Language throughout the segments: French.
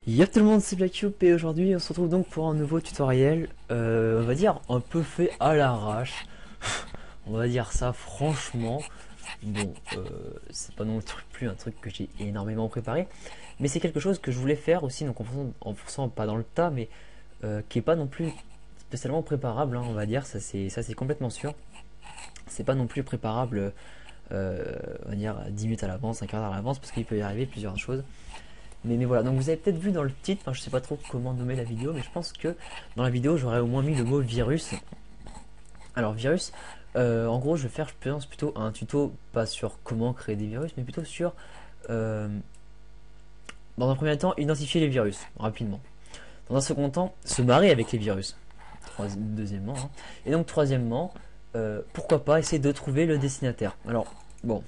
Yo tout le monde, c'est Blackcube et aujourd'hui on se retrouve donc pour un nouveau tutoriel, on va dire un peu fait à l'arrache, on va dire ça franchement. Bon, c'est pas non plus un truc que j'ai énormément préparé, mais c'est quelque chose que je voulais faire aussi, donc en forçant pas dans le tas, mais qui est pas non plus spécialement préparable, hein, on va dire, ça c'est complètement sûr. C'est pas non plus préparable, on va dire 10 minutes à l'avance, un quart d'heure à l'avance, parce qu'il peut y arriver plusieurs choses. Mais voilà, donc vous avez peut-être vu dans le titre, enfin, je sais pas trop comment nommer la vidéo, mais je pense que dans la vidéo j'aurais au moins mis le mot virus. Alors virus, en gros je vais faire, je pense plutôt un tuto, pas sur comment créer des virus, mais plutôt sur, euh, dans un premier temps, identifier les virus, rapidement. Dans un second temps, se marier avec les virus, deuxièmement. Hein. Et donc troisièmement, pourquoi pas essayer de trouver le destinataire. Alors, bon,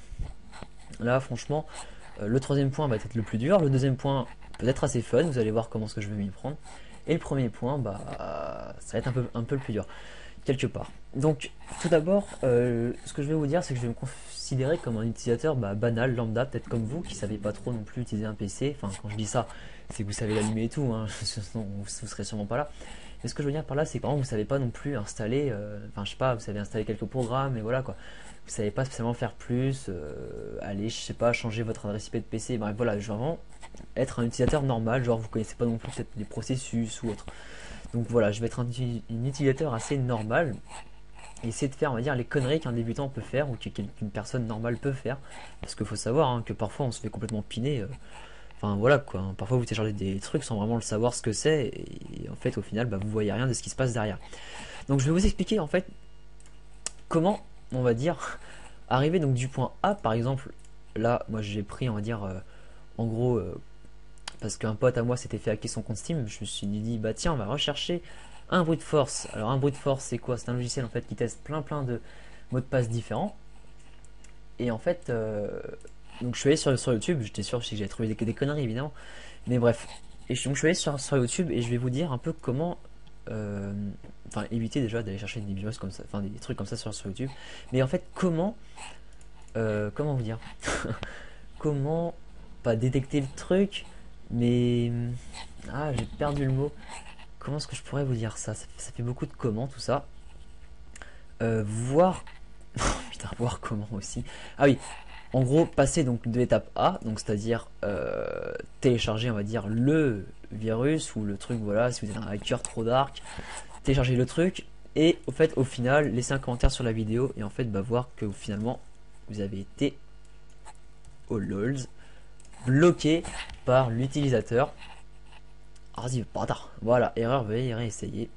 là franchement, le troisième point va être le plus dur, le deuxième point peut être assez fun, vous allez voir comment ce que je vais m'y prendre. Et le premier point, bah, ça va être un peu le plus dur, quelque part. Donc, tout d'abord, ce que je vais vous dire, c'est que je vais me considérer comme un utilisateur banal, lambda, peut-être comme vous, qui ne savez pas trop non plus utiliser un PC. Enfin, quand je dis ça, c'est que vous savez l'allumer et tout, hein, sinon vous serez sûrement pas là. Mais ce que je veux dire par là, c'est que par exemple, vous savez pas non plus installer, enfin, je sais pas, vous savez installer quelques programmes, et voilà quoi. Vous savez pas spécialement faire plus, aller, je sais pas, changer votre adresse IP de PC. Bref, voilà, je veux vraiment être un utilisateur normal, genre vous connaissez pas non plus peut-être des processus ou autre. Donc voilà, je vais être un utilisateur assez normal et essayer de faire, on va dire, les conneries qu'un débutant peut faire ou qu'une personne normale peut faire. Parce qu'il faut savoir hein, que parfois on se fait complètement piner. Enfin voilà quoi, hein. Parfois vous téléchargez des trucs sans vraiment le savoir ce que c'est et en fait au final bah, vous voyez rien de ce qui se passe derrière. Donc je vais vous expliquer en fait comment, on va dire, arriver donc du point A par exemple. Là, moi j'ai pris, on va dire, en gros, parce qu'un pote à moi s'était fait hacker son compte Steam, je me suis dit, bah tiens, on va rechercher un brute force. Alors un brute force c'est quoi? C'est un logiciel en fait qui teste plein de mots de passe différents. Et en fait, donc je suis allé sur YouTube, j'étais sûr que j'avais trouvé des conneries évidemment. Mais bref, donc je suis allé sur YouTube et je vais vous dire un peu comment, euh, enfin éviter déjà d'aller chercher des vidéos comme ça, enfin des trucs comme ça sur YouTube. Mais en fait comment vous dire, comment pas détecter le truc, mais ah j'ai perdu le mot. Comment est-ce que je pourrais vous dire ça, ça fait beaucoup de comment tout ça. Voir, putain, voir comment aussi. Ah oui, en gros passer donc de l'étape A, donc c'est-à-dire télécharger on va dire le virus ou le truc, voilà, si vous êtes un hacker trop dark, télécharger le truc et au fait au final laisser un commentaire sur la vidéo et en fait bah, voir que finalement vous avez été au LOLs bloqué par l'utilisateur. Ah vas-y bâtard, voilà, erreur, veuillez réessayer.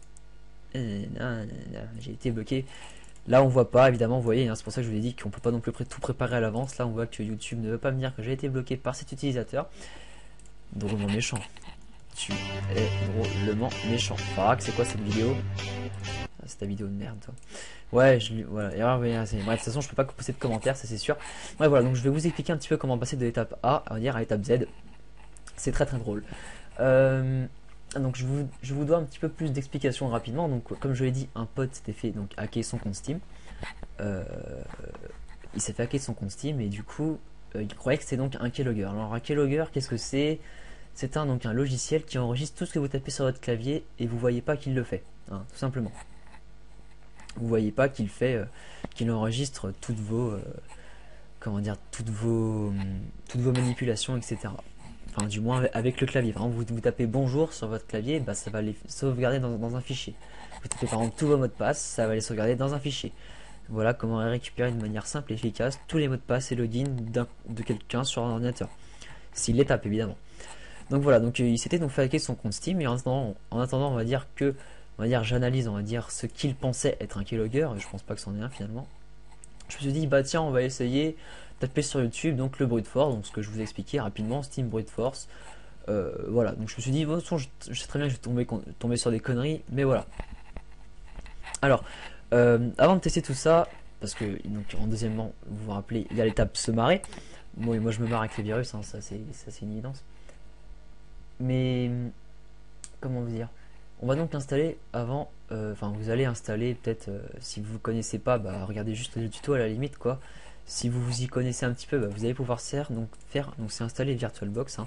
J'ai été bloqué. Là on voit pas évidemment, vous voyez, hein, c'est pour ça que je vous ai dit qu'on peut pas non plus tout préparer à l'avance. Là on voit que YouTube ne veut pas me dire que j'ai été bloqué par cet utilisateur. Drôlement méchant. Tu es drôlement méchant. Farak, c'est quoi cette vidéo? Ah, c'est ta vidéo de merde toi. Ouais, voilà, erreur, bref, de toute façon je peux pas poster de commentaires, ça c'est sûr. Ouais voilà, donc je vais vous expliquer un petit peu comment passer de l'étape A, on va dire, à l'étape Z. C'est très drôle. Donc je vous dois un petit peu plus d'explications rapidement. Donc comme je l'ai dit, un pote s'était fait donc hacker son compte Steam. Euh, il s'est fait hacker son compte Steam et du coup il croyait que c'était donc un keylogger. Alors un keylogger, qu'est-ce que c'est? C'est donc un logiciel qui enregistre tout ce que vous tapez sur votre clavier et vous voyez pas qu'il le fait, hein, tout simplement. Vous voyez pas qu'il fait, qu'il enregistre toutes vos, comment dire, toutes vos manipulations, etc. Enfin du moins avec le clavier. Par exemple, vous tapez bonjour sur votre clavier, bah, ça va les sauvegarder dans un fichier. Vous tapez par exemple tous vos mots de passe, ça va les sauvegarder dans un fichier. Voilà comment récupérer de manière simple et efficace tous les mots de passe et login de quelqu'un sur un ordinateur. S'il les tape évidemment. Donc voilà, donc il s'était donc fait hacker son compte Steam et en attendant on va dire que, on va dire j'analyse, on va dire ce qu'il pensait être un keylogger et je pense pas que c'en est un finalement. Je me suis dit bah tiens on va essayer taper sur YouTube donc le brute force, donc ce que je vous ai expliqué rapidement, Steam brute force. Voilà, donc je me suis dit bon, je sais très bien que je vais tomber sur des conneries, mais voilà. Alors, avant de tester tout ça, parce que donc en deuxièmement, vous vous rappelez, il y a l'étape se marrer. Moi je me marre avec les virus, hein, ça c'est une évidence. Mais comment vous dire? On va donc installer avant, enfin vous allez installer peut-être, si vous ne connaissez pas, bah regardez juste le tuto à la limite quoi. Si vous vous y connaissez un petit peu, bah, vous allez pouvoir faire, donc c'est installer VirtualBox. Hein.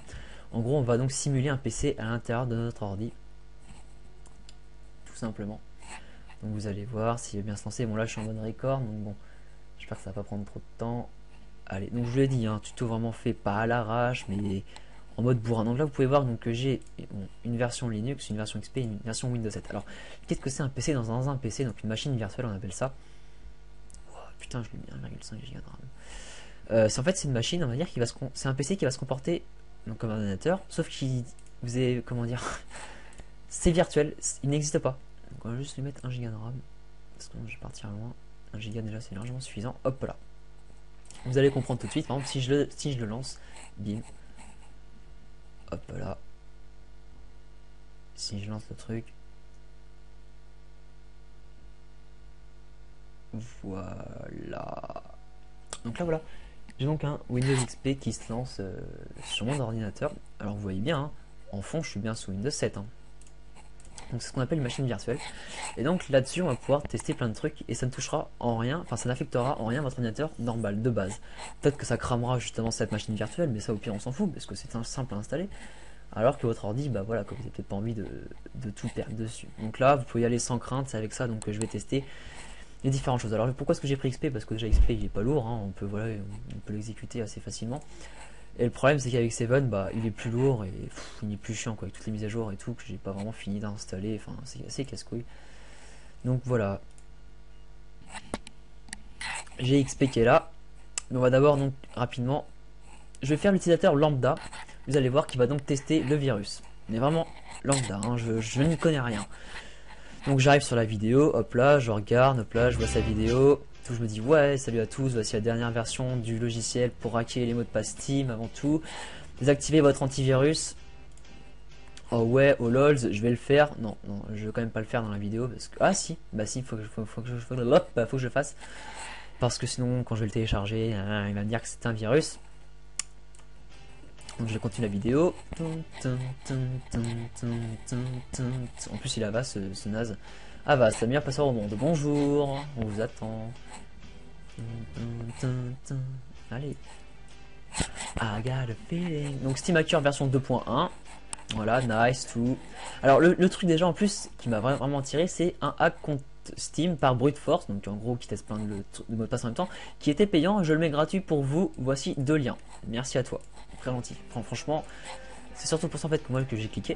En gros, on va donc simuler un PC à l'intérieur de notre ordi. Tout simplement. Donc vous allez voir s'il va bien se lancer. Bon là je suis en mode record, donc bon, j'espère que ça va pas prendre trop de temps. Allez, donc je vous l'ai dit, hein, tuto vraiment fait pas à l'arrache, mais en mode bourrin. Donc là vous pouvez voir donc, que j'ai une version Linux, une version XP, une version Windows 7. Alors, qu'est-ce que c'est un PC dans un PC? Donc une machine virtuelle, on appelle ça. Oh, putain, je l'ai mis 1,5 Go de RAM. En fait, c'est une machine, on va dire, c'est un PC qui va se comporter donc, comme un ordinateur, sauf qu'il vous est, comment dire, c'est virtuel, il n'existe pas. Donc on va juste lui mettre 1 Go de RAM, parce que je vais partir loin. 1 Go déjà c'est largement suffisant. Hop là. Vous allez comprendre tout de suite. Par exemple, si je le lance, bim. Hop là. Si je lance le truc. Voilà. Donc là voilà. J'ai donc un Windows XP qui se lance sur mon ordinateur. Alors vous voyez bien, hein, en fond je suis bien sous Windows 7. Hein. Donc c'est ce qu'on appelle une machine virtuelle. Et donc là-dessus on va pouvoir tester plein de trucs et ça ne touchera en rien, enfin ça n'affectera en rien votre ordinateur normal de base. Peut-être que ça cramera justement cette machine virtuelle, mais ça au pire on s'en fout parce que c'est simple à installer. Alors que votre ordi, bah voilà, que vous n'avez peut-être pas envie de tout perdre dessus. Donc là vous pouvez y aller sans crainte, c'est avec ça donc je vais tester les différentes choses. Alors pourquoi est-ce que j'ai pris XP? Parce que déjà XP il est pas lourd, hein, on peut l'exécuter assez facilement. Et le problème c'est qu'avec Seven, bah il est plus lourd et il est plus chiant quoi, avec toutes les mises à jour et tout que j'ai pas vraiment fini d'installer, enfin c'est assez casse-couille. Donc voilà. J'ai XP qui est là. Mais on va d'abord donc rapidement. Je vais faire l'utilisateur lambda. Vous allez voir qu'il va donc tester le virus. Mais vraiment lambda, hein, je n'y connais rien. Donc j'arrive sur la vidéo, hop là, je regarde, hop là, je vois sa vidéo. Tout, je me dis ouais, salut à tous, voici la dernière version du logiciel pour hacker les mots de passe Steam avant tout. Désactivez votre antivirus. Oh ouais, oh lols, je vais le faire. Non, non, je vais quand même pas le faire dans la vidéo parce que ah si, bah si, faut que je le fasse parce que sinon quand je vais le télécharger, il va me dire que c'est un virus. Donc je continue la vidéo. En plus il avance ce naze. Avast, le meilleur passeur au monde. Bonjour, on vous attend. Allez. I got a feeling. Donc SteamHacker version 2.1. Voilà, nice, tout. Alors le truc déjà en plus qui m'a vraiment tiré, c'est un hack contre Steam par brute force, donc en gros qui teste plein de mots de passe en même temps, qui était payant, je le mets gratuit pour vous, voici 2 liens. Merci à toi, très gentil. Franchement, c'est surtout pour ça en fait que moi que j'ai cliqué.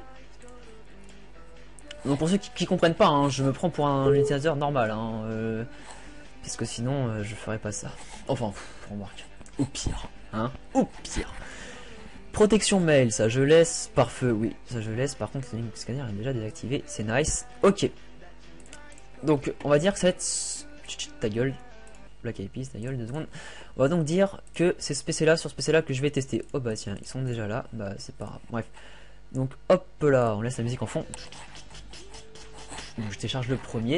Donc pour ceux qui comprennent pas, hein, je me prends pour un utilisateur normal, hein, parce que sinon je ferais pas ça. Enfin, remarque, au pire, hein, au pire. Protection mail, ça je laisse. Pare-feu, oui, ça je laisse. Par contre, le link scanner est déjà désactivé, c'est nice. Ok. Donc, on va dire que ça va être... Ta gueule. Black Eyed Peas, ta gueule, 2 secondes. On va donc dire que c'est ce PC-là sur ce PC-là que je vais tester. Oh bah tiens, ils sont déjà là. Bah c'est pas grave. Bref. Donc, hop là, on laisse la musique en fond. Donc, je télécharge le premier.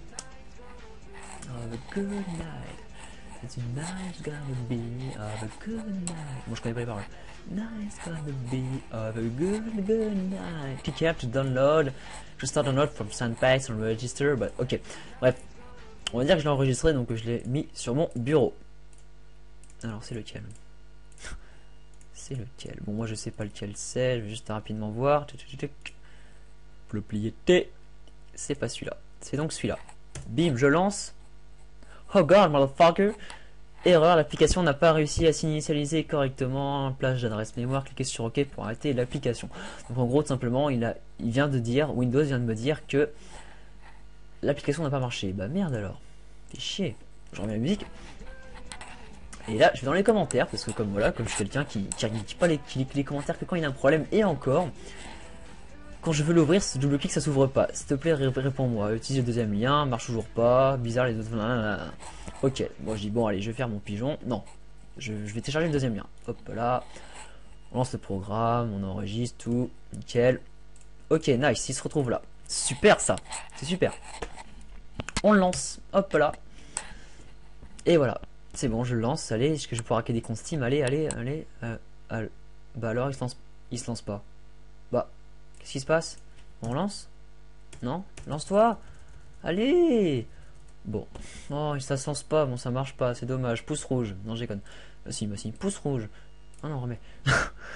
Have a good night. It's a nice gonna be. Have a good night. Bon, je connais pas les paroles. Nice gonna be of a good night. Click here to download. To start download from Sandpace and register. But ok. Bref, on va dire que je l'ai enregistré donc je l'ai mis sur mon bureau. Alors c'est lequel? C'est lequel? Bon moi je sais pas lequel c'est. Je vais juste rapidement voir. Le plier T. C'est pas celui-là. C'est donc celui-là. Bim, je lance. Oh god, motherfucker. Erreur, l'application n'a pas réussi à s'initialiser correctement. Plage d'adresse mémoire, cliquez sur OK pour arrêter l'application. Donc en gros, tout simplement, il vient de dire, Windows vient de me dire que l'application n'a pas marché. Bah merde alors. Fais chier. Je remets la musique. Et là, je vais dans les commentaires, parce que comme voilà, comme je suis quelqu'un qui lit pas les commentaires que quand il y a un problème, et encore, quand je veux l'ouvrir, ce double clic ça s'ouvre pas. S'il te plaît, réponds-moi. Utilise le deuxième lien, marche toujours pas. Bizarre les autres. Ok, bon je dis bon allez je vais faire mon pigeon. Non, je vais télécharger le deuxième lien. Hop là, on lance le programme, on enregistre tout, nickel. Ok, nice, il se retrouve là. Super ça, c'est super. On le lance, hop là. Et voilà, c'est bon, je le lance. Allez, est-ce que je vais pouvoir hacker des comptes Steam? Allez. Bah alors il se lance pas. Bah, qu'est-ce qui se passe? On lance? Non? Lance-toi! Allez! Bon, oh, ça se lance pas, bon ça marche pas, c'est dommage. Pouce rouge, non je déconne. Bah si, pouce rouge. Ah non, remets.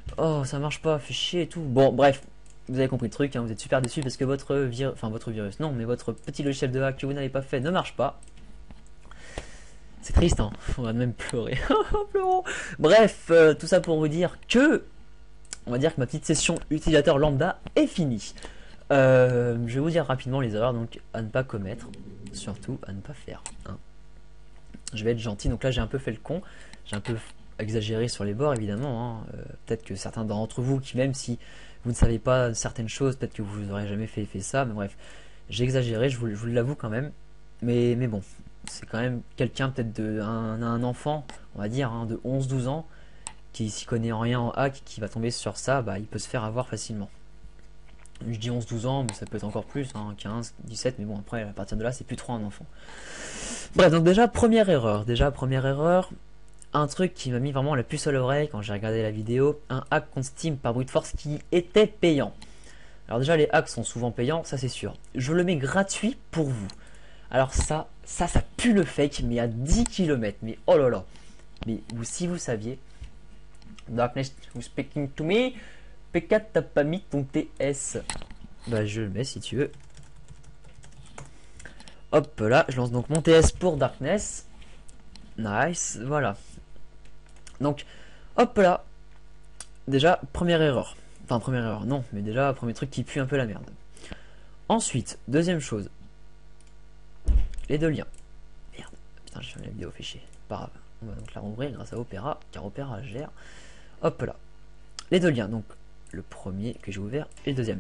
Oh, ça marche pas, fait chier et tout. Bon, bref, vous avez compris le truc, hein, vous êtes super déçus parce que votre virus, non, mais votre petit logiciel de hack que vous n'avez pas fait ne marche pas. C'est triste, hein, on va même pleurer. Pleurons. Bref, tout ça pour vous dire que, on va dire que ma petite session utilisateur lambda est finie. Je vais vous dire rapidement les erreurs donc à ne pas commettre, surtout à ne pas faire. Hein. Je vais être gentil, donc là j'ai un peu fait le con, j'ai un peu exagéré sur les bords évidemment. Hein. Peut-être que certains d'entre vous, qui même si vous ne savez pas certaines choses, peut-être que vous n'aurez jamais fait ça, mais bref, j'ai exagéré, je vous l'avoue quand même. Mais bon, c'est quand même quelqu'un peut-être un enfant, on va dire, hein, de 11-12 ans, qui s'y connaît en rien en hack, qui va tomber sur ça, bah il peut se faire avoir facilement. Je dis 11-12 ans, mais ça peut être encore plus, hein, 15, 17, mais bon, après, à partir de là, c'est plus trop un enfant. Bref, donc déjà, première erreur, un truc qui m'a mis vraiment la puce à l'oreille quand j'ai regardé la vidéo, un hack contre Steam par brute force qui était payant. Alors déjà, les hacks sont souvent payants, ça c'est sûr. Je le mets gratuit pour vous. Alors ça pue le fake, mais à 10 km, mais oh là là. Mais si vous saviez, Darkness who's speaking to me, P4 t'as pas mis ton TS. Bah je le mets si tu veux. Hop là, je lance donc mon TS pour Darkness. Nice, voilà. Donc, hop là. Déjà, première erreur. Enfin, première erreur, non, mais déjà, premier truc qui pue un peu la merde. Ensuite, deuxième chose. Les deux liens. Merde, putain, j'ai fermé la vidéo, fait chier. Pas grave. On va donc la rouvrir grâce à Opera, car Opera gère. Hop là. Les deux liens, donc le premier que j'ai ouvert et le deuxième.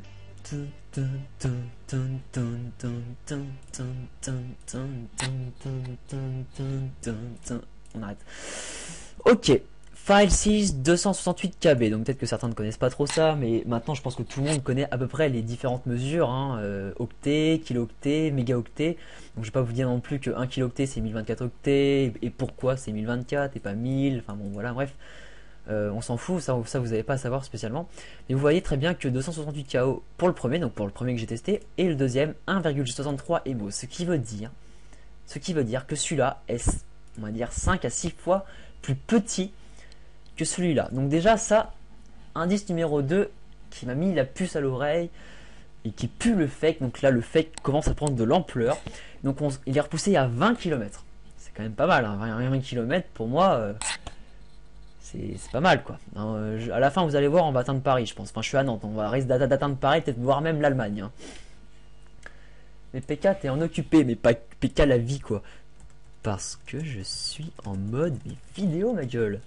On arrête. Ok. File 6 268 KB, donc peut-être que certains ne connaissent pas trop ça, mais maintenant je pense que tout le monde connaît à peu près les différentes mesures, hein, octets, kilooctets, mégaoctets. Donc je vais pas vous dire non plus que 1 kilooctet c'est 1024 octets, et pourquoi c'est 1024 et pas 1000, enfin bon voilà, bref. On s'en fout, ça vous n'avez pas à savoir spécialement. Mais vous voyez très bien que 268 KO pour le premier, donc pour le premier que j'ai testé, et le deuxième 1,63 EMO, ce qui veut dire que celui-là est, on va dire, 5 à 6 fois plus petit que celui-là. Donc déjà ça, indice numéro 2 qui m'a mis la puce à l'oreille et qui pue le fake. Donc là le fake commence à prendre de l'ampleur. Donc il est repoussé à 20 km. C'est quand même pas mal, hein. 20 km pour moi, c'est pas mal quoi. À la fin vous allez voir, on va atteindre Paris je pense. Enfin je suis à Nantes, on va risquer d'atteindre Paris, peut-être voir même l'Allemagne. Hein. Mais PK t'es en occupé, mais pas PK la vie quoi. Parce que je suis en mode vidéo ma gueule.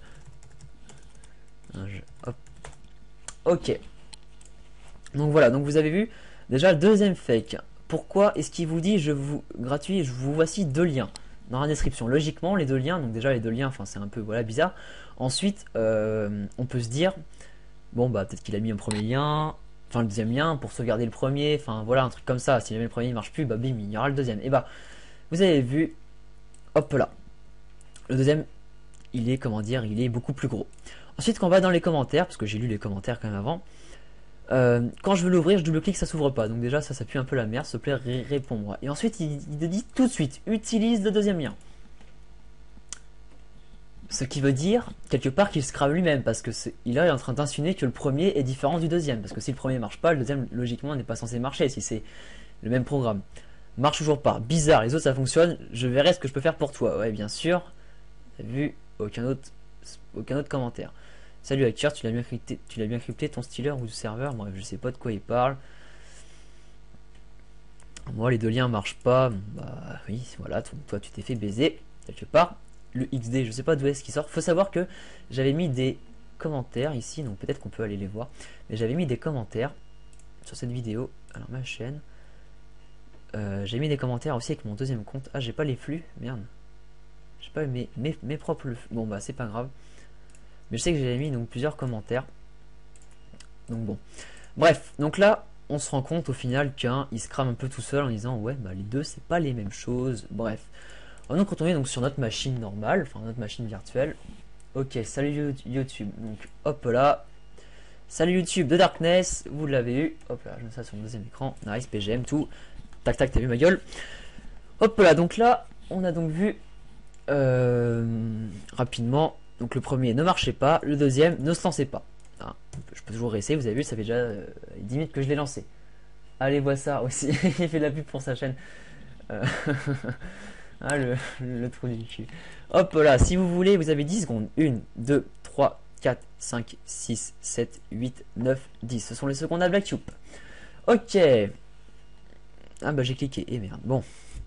Hop. Ok. Donc voilà, donc vous avez vu déjà le deuxième fake. Pourquoi est-ce qu'il vous dit je vous voici deux liens dans la description. Logiquement les deux liens, donc déjà les deux liens, enfin c'est un peu voilà bizarre. Ensuite on peut se dire bon bah peut-être qu'il a mis un premier lien, enfin le deuxième lien pour sauvegarder le premier, enfin voilà un truc comme ça. Si jamais le premier ne marche plus, bah bim, il y aura le deuxième. Et bah vous avez vu, hop là, le deuxième il est comment dire, il est beaucoup plus gros. Ensuite, quand on va dans les commentaires, parce que j'ai lu les commentaires quand même avant, quand je veux l'ouvrir, je double-clique, ça s'ouvre pas. Donc déjà, ça pue un peu la merde, s'il te plaît, réponds-moi. Et ensuite, il te dit tout de suite, utilise le deuxième lien. Ce qui veut dire, quelque part, qu'il se crame lui-même, parce que il est en train d'insinuer que le premier est différent du deuxième. Parce que si le premier marche pas, le deuxième, logiquement, n'est pas censé marcher, si c'est le même programme. Marche toujours pas. Bizarre, les autres, ça fonctionne, je verrai ce que je peux faire pour toi. Ouais, bien sûr. T'as vu, aucun autre commentaire. Salut hacker, tu l'as bien crypté ton stealer ou serveur. Bref, je sais pas de quoi il parle. Moi, les deux liens marchent pas. Bah oui, voilà, toi tu t'es fait baiser quelque part. Le XD, je sais pas d'où est-ce qu'il sort. Faut savoir que j'avais mis des commentaires ici, donc peut-être qu'on peut aller les voir. Mais j'avais mis des commentaires sur cette vidéo. Alors ma chaîne, j'ai mis des commentaires aussi avec mon deuxième compte. Ah, j'ai pas les flux, merde. J'ai pas mes propres flux. Bon bah c'est pas grave. Mais je sais que j'avais mis donc plusieurs commentaires. Donc bon. Bref, donc là, on se rend compte au final qu'un, il se crame un peu tout seul en disant ouais, bah les deux, c'est pas les mêmes choses. Bref. On va donc retourner donc sur notre machine normale, enfin notre machine virtuelle. Ok, salut YouTube. Donc hop là. Salut YouTube de Darkness, vous l'avez eu. Hop là, je mets ça sur mon deuxième écran. Nice, PGM, tout. Tac tac, t'as vu ma gueule. Hop là, donc là, on a donc vu rapidement. Donc le premier ne marchait pas, le deuxième ne se lançait pas. Ah, je peux toujours rester, vous avez vu, ça fait déjà 10 minutes que je l'ai lancé. Allez voir ça aussi, il fait de la pub pour sa chaîne. Euh, ah, le trou du cul. Hop là, si vous voulez, vous avez 10 secondes. 1, 2, 3, 4, 5, 6, 7, 8, 9, 10. Ce sont les secondes à Black Tube. Ok. Ah bah j'ai cliqué. Eh merde. Bon.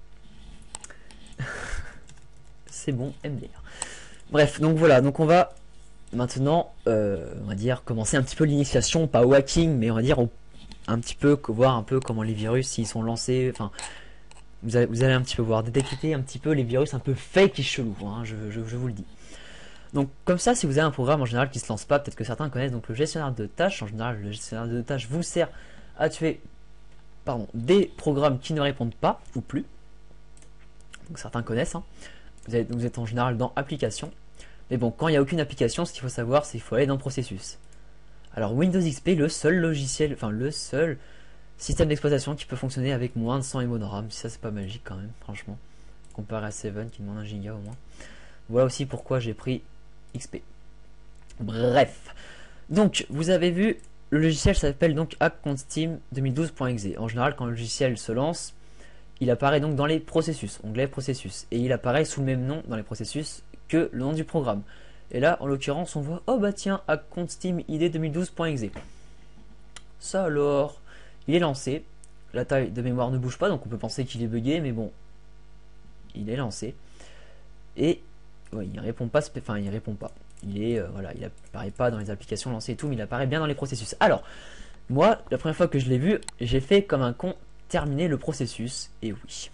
C'est bon, MDR. Bref, donc voilà. Donc on va maintenant, on va dire, commencer un petit peu l'initiation. Pas au hacking, mais on va dire un petit peu, voir un peu comment les virus, s'ils sont lancés. Enfin, vous allez un petit peu voir, détecter un petit peu les virus un peu fake et chelous. Hein, je vous le dis. Donc comme ça, si vous avez un programme en général qui se lance pas, peut-être que certains connaissent donc le gestionnaire de tâches. En général, le gestionnaire de tâches vous sert à tuer des programmes qui ne répondent pas ou plus. Donc certains connaissent. Hein. Vous êtes en général dans application. Mais bon, quand il n'y a aucune application, ce qu'il faut savoir, c'est qu'il faut aller dans processus. Alors Windows XP, le seul logiciel, enfin le seul système d'exploitation qui peut fonctionner avec moins de 100 MB de RAM. Ça c'est pas magique quand même, franchement. Comparé à 7 qui demande 1 giga au moins. Voilà aussi pourquoi j'ai pris XP. Bref. Donc, vous avez vu, le logiciel s'appelle donc HackContSteam 2012.exe. En général, quand le logiciel se lance, il apparaît donc dans les processus, onglet processus. Et il apparaît sous le même nom dans les processus que le nom du programme. Et là, en l'occurrence, on voit, oh bah tiens, HackContSteam ID 2012.exe. Ça alors, il est lancé. La taille de mémoire ne bouge pas, donc on peut penser qu'il est bugué, mais bon, il est lancé. Et ouais, il répond pas, enfin il répond pas. Il est voilà, il apparaît pas dans les applications lancées et tout, mais il apparaît bien dans les processus. Alors, moi, la première fois que je l'ai vu, j'ai fait comme un con terminer le processus. Et oui.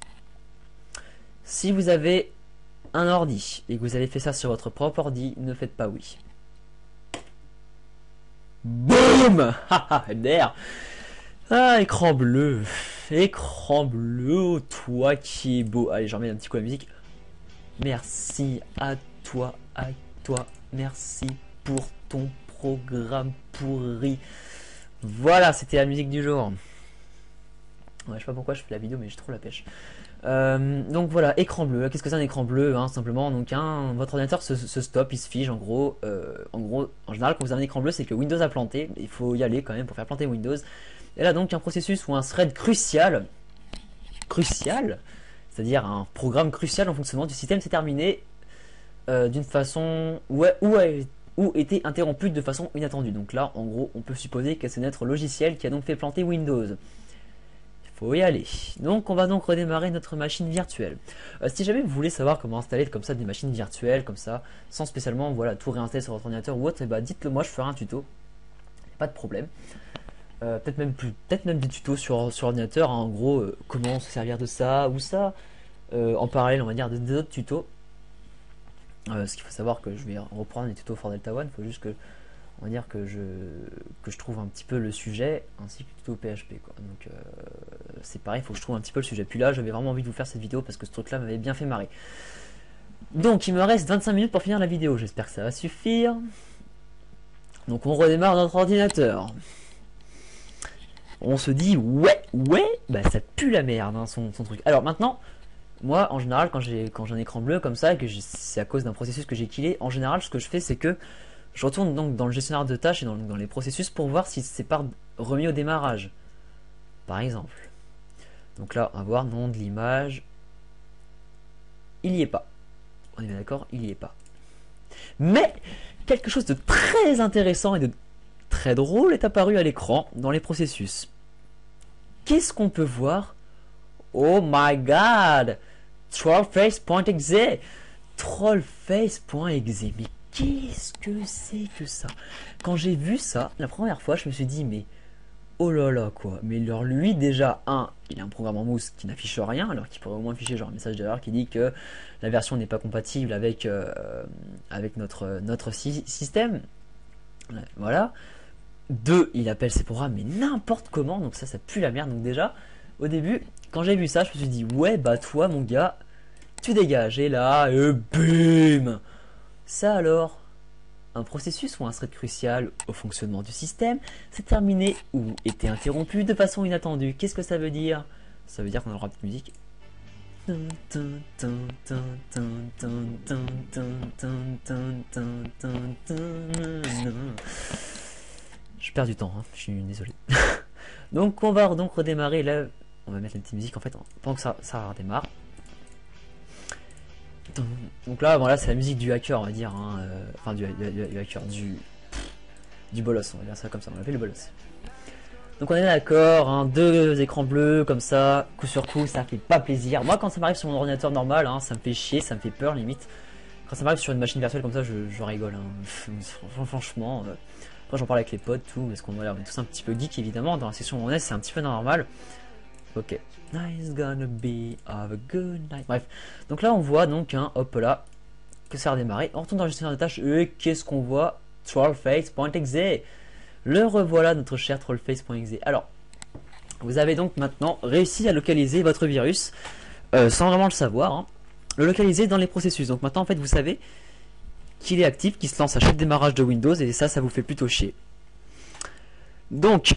Si vous avez un ordi et que vous avez fait ça sur votre propre ordi, ne faites pas oui. Boum. Haha, MDR. Ah, écran bleu. Écran bleu, oh, toi qui est beau. Allez, j'en remets un petit coup la musique. Merci à toi, merci pour ton programme pourri. Voilà, c'était la musique du jour. Ouais, je sais pas pourquoi je fais la vidéo, mais j'ai trop la pêche. Donc voilà, écran bleu. Qu'est-ce que c'est un écran bleu hein, simplement, donc votre ordinateur se stoppe, il se fige. En gros, en général, quand vous avez un écran bleu, c'est que Windows a planté. Il faut y aller quand même pour faire planter Windows. Et là, donc, un processus ou un thread crucial, c'est-à-dire un programme crucial en fonctionnement du système, s'est terminé d'une façon ou était interrompu de façon inattendue. Donc là, en gros, on peut supposer que c'est notre logiciel qui a donc fait planter Windows. Il faut y aller. Donc, on va donc redémarrer notre machine virtuelle. Si jamais vous voulez savoir comment installer comme ça des machines virtuelles, comme ça, sans spécialement voilà, tout réinstaller sur votre ordinateur ou autre, et bah, dites-le moi, je ferai un tuto. Pas de problème. Peut-être même des tutos sur ordinateur, hein, en gros, comment se servir de ça ou ça. En parallèle, on va dire des autres tutos. Ce qu'il faut savoir que je vais reprendre les tutos for Delta One. Il faut juste que, on va dire que je trouve un petit peu le sujet ainsi que le tuto PHP quoi. Donc c'est pareil, il faut que je trouve un petit peu le sujet. Puis là, j'avais vraiment envie de vous faire cette vidéo parce que ce truc-là m'avait bien fait marrer. Donc il me reste 25 minutes pour finir la vidéo. J'espère que ça va suffire. Donc on redémarre notre ordinateur. On se dit ouais, bah ça pue la merde hein, son truc. Alors maintenant, moi en général quand j'ai un écran bleu comme ça et que c'est à cause d'un processus que j'ai killé, en général ce que je fais c'est que je retourne donc dans le gestionnaire de tâches et dans les processus pour voir si c'est pas remis au démarrage. Par exemple. Donc là on va voir nom de l'image. Il y est pas. On est bien d'accord, il y est pas. Mais quelque chose de très intéressant et de très drôle est apparu à l'écran dans les processus. Qu'est-ce qu'on peut voir? Oh my god! Trollface.exe! Trollface.exe, mais qu'est-ce que c'est que ça? Quand j'ai vu ça, la première fois, je me suis dit, mais oh là là quoi. Mais alors lui déjà, il a un programme en mousse qui n'affiche rien, alors qu'il pourrait au moins afficher genre un message d'erreur qui dit que la version n'est pas compatible avec, notre système. Voilà. 2, il appelle ses programmes mais n'importe comment, donc ça pue la merde. Donc déjà, au début, quand j'ai vu ça, je me suis dit ouais bah toi mon gars, tu dégages. Et là, boum. Ça alors, un processus ou un thread crucial au fonctionnement du système s'est terminé ou été interrompu de façon inattendue. Qu'est-ce que ça veut dire? Ça veut dire qu'on aura petite musique. Je perds du temps, hein, je suis désolé. Donc on va donc redémarrer là. On va mettre la petite musique en fait pendant que ça redémarre. Donc là, voilà, c'est la musique du hacker, on va dire. Hein, enfin, du hacker, du bolos, on va dire ça comme ça, on l'appelle le bolos. Donc on est d'accord, hein, deux écrans bleus comme ça, coup sur coup, ça fait pas plaisir. Moi, quand ça m'arrive sur mon ordinateur normal, hein, ça me fait chier, ça me fait peur limite. Quand ça m'arrive sur une machine virtuelle comme ça, je rigole. Hein. Franchement, après j'en parle avec les potes, tout, parce qu'on voilà, on est tous un petit peu geek évidemment. Dans la session où on est, c'est un petit peu normal. Ok. Nice gonna be have a good night. Bref. Donc là, on voit donc, hein, hop là, que ça a redémarré. On retourne dans le gestionnaire de tâches et qu'est-ce qu'on voit? Trollface.exe. Le revoilà, notre cher Trollface.exe. Alors, vous avez donc maintenant réussi à localiser votre virus sans vraiment le savoir. Hein. Le localiser dans les processus. Donc maintenant, en fait, vous savez qu'il est actif, qu'il se lance à chaque démarrage de Windows et ça vous fait plutôt chier. Donc,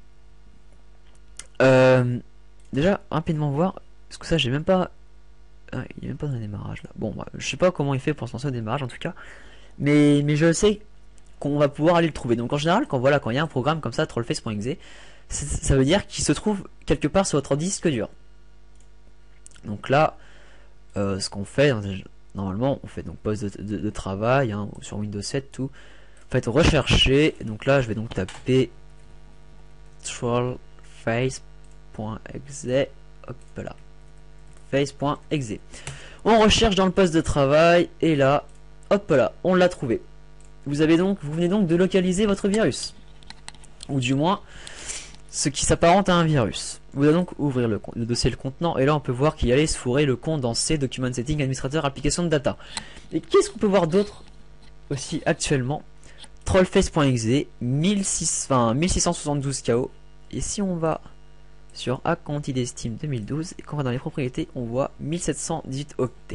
déjà, rapidement voir, parce que ça, j'ai même pas... Ah, il est même pas dans le démarrage là. Bon, bah, je sais pas comment il fait pour se lancer au démarrage en tout cas. Mais je sais qu'on va pouvoir aller le trouver. Donc en général, quand il y a un programme comme ça, trollface.exe, ça veut dire qu'il se trouve quelque part sur votre disque dur. Donc là, ce qu'on fait, normalement, on fait donc poste de travail, hein, sur Windows 7, tout. En fait, rechercher. Donc là, je vais donc taper trollface.exe. Hop là. Face.exe. On recherche dans le poste de travail et là, hop là, on l'a trouvé. Vous venez donc de localiser votre virus, ou du moins ce qui s'apparente à un virus. Vous allez donc ouvrir le dossier le contenant et là on peut voir qu'il allait se fourrer le compte dans C, Document Setting, Administrateur, Application de Data. Et qu'est-ce qu'on peut voir d'autre aussi actuellement? Trollface.exe, 1672 KO. Et si on va sur Account ID Steam 2012 et qu'on va dans les propriétés, on voit 1718 octets.